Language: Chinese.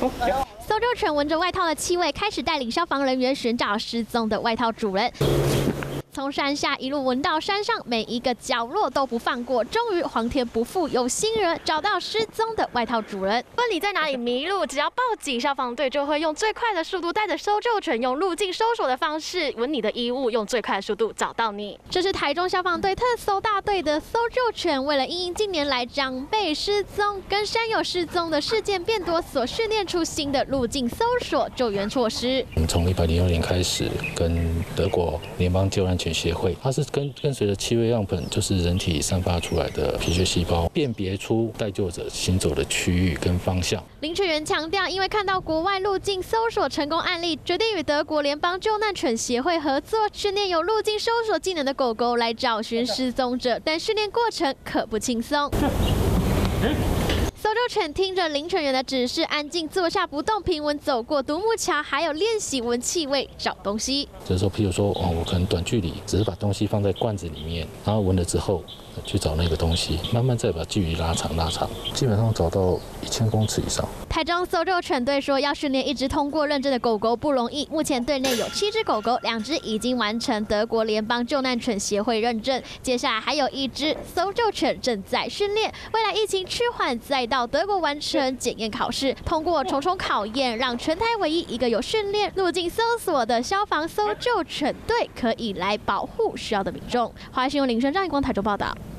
搜救犬闻着外套的气味，开始带领消防人员寻找失踪的外套主人。从山下一路闻到山上，每一个角落都不放过。终于，皇天不负有心人，找到失踪的外套主人。问你在哪里迷路，只要报警，消防队就会用最快的速度带着搜救犬，用路径搜索的方式闻你的衣物，用最快的速度找到你。这是台中消防队特搜大队的搜救犬，为了因应近年来长辈失踪跟山友失踪的事件变多，所训练出新的路径搜索救援措施。 我们从106年开始，跟德国联邦救援犬协会，它是跟随着气味样本，就是人体散发出来的皮屑细胞，辨别出待救者行走的区域跟方向。 林犬员强调，因为看到国外路径搜索成功案例，决定与德国联邦救难犬协会合作，训练有路径搜索技能的狗狗来找寻失踪者，但训练过程可不轻松。搜救犬听着林犬员的指示，安静坐下不动，平稳走过独木桥，还有练习闻气味找东西。 就是说，譬如说，我可能短距离只是把东西放在罐子里面，然后闻了之后去找那个东西，慢慢再把距离拉长，基本上找到1000公尺以上。 台中搜救犬队说，要训练一只通过认证的狗狗不容易。目前队内有7只狗狗，2只已经完成德国联邦救难犬协会认证，接下来还有1只搜救犬正在训练。未来疫情趋缓，再到德国完成检验考试，通过重重考验，让全台唯一一个有训练路径搜索的消防搜救犬队可以来保护需要的民众。华视新闻林轩、张义光台中报道。